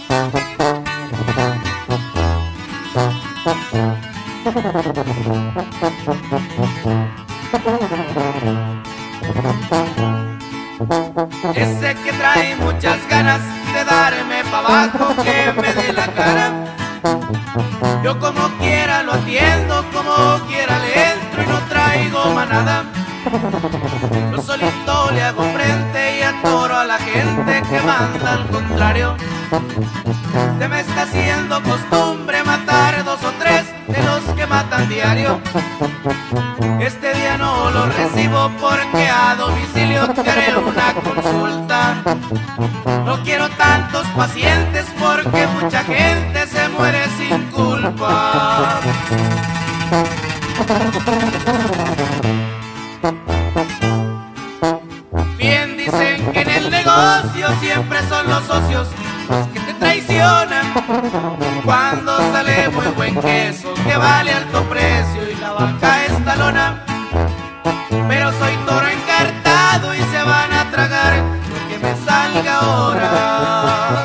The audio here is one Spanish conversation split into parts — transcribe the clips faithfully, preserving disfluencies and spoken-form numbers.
Ese que trae muchas ganas de darme pa' abajo, que me dé la cara. Yo como quiera lo atiendo, como quiera le entro y no traigo manada. Yo solito le hago frente y atoro a la gente que manda al contrario. Se me está haciendo costumbre matar dos o tres de los que matan diario. Este día no lo recibo porque a domicilio te haré una consulta. No quiero tantos pacientes porque mucha gente se muere sin culpa. Bien dicen que en el negocio siempre son los socios los que te traicionan. Cuando sale muy buen queso que vale alto precio y la vaca es talona. Pero soy toro encartado y se van a tragar lo que me salga ahora.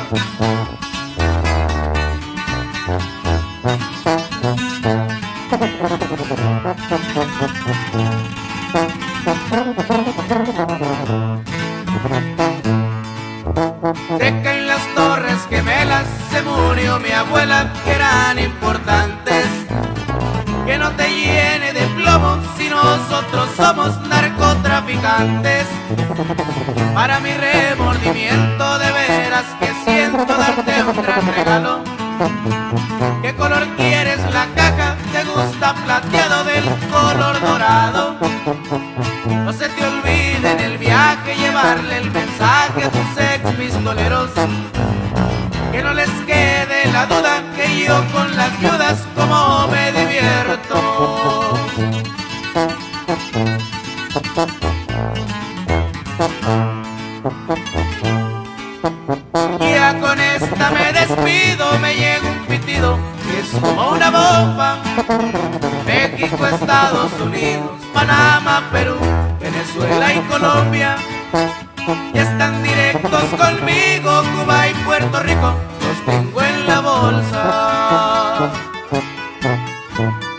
Se caen las torres gemelas, se murió mi abuela, que eran importantes. Que no te llene de plomo si nosotros somos narcotraficantes. Para mi remordimiento de veras que siento darte un gran regalo. ¿Qué color quieres la caja? ¿Te gusta plateado del color dorado? No se te olvide en el viaje llevarle el mensaje a tus ex pistoleros. Que no les quede la duda que yo con las viudas como me divierto. Ya con esta me despido, me llega un pitido que es como una bomba. México, Estados Unidos, Panamá, Perú, Venezuela y Colombia ya están directos conmigo. Cuba y Puerto Rico los tengo en la bolsa.